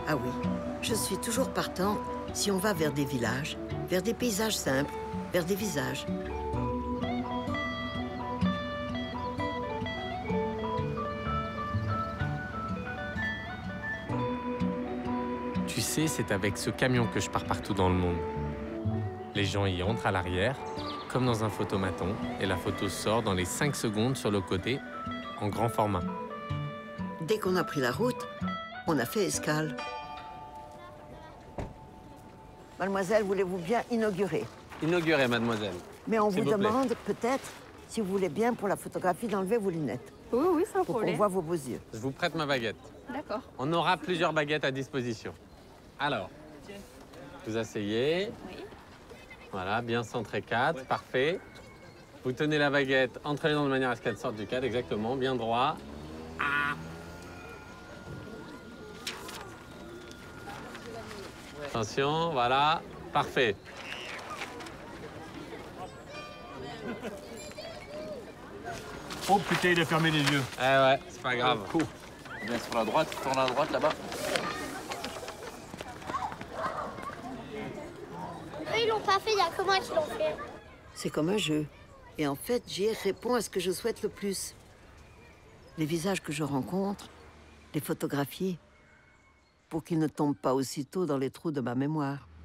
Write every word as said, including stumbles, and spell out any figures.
Ah oui, je suis toujours partante si on va vers des villages, vers des paysages simples, vers des visages. Tu sais, c'est avec ce camion que je pars partout dans le monde. Les gens y entrent à l'arrière, comme dans un photomaton, et la photo sort dans les cinq secondes sur le côté, en grand format. Dès qu'on a pris la route, on a fait escale. Mademoiselle, voulez-vous bien inaugurer? Inaugurez, mademoiselle. Mais on S'il vous vous plaît. demande peut-être, si vous voulez bien, pour la photographie, d'enlever vos lunettes. Oui, oui, sans Pour qu'on problème. voit vos beaux yeux. Je vous prête ma baguette. D'accord. On aura plusieurs baguettes à disposition. Alors, vous asseyez. Oui. Voilà, bien centré cadre, parfait. Vous tenez la baguette entre les dents de manière à ce qu'elle sorte du cadre, exactement, bien droit. Ah. Attention, voilà, parfait. Oh putain, il a fermé les yeux. Eh ouais, c'est pas grave. Cool. Bien sur la droite, tourne à droite là-bas. Eux, ils l'ont pas fait, il y a que moi qui l'ont fait. C'est comme un jeu. Et en fait, J R répond à ce que je souhaite le plus. Les visages que je rencontre, les photographier, pour qu'ils ne tombent pas aussitôt dans les trous de ma mémoire.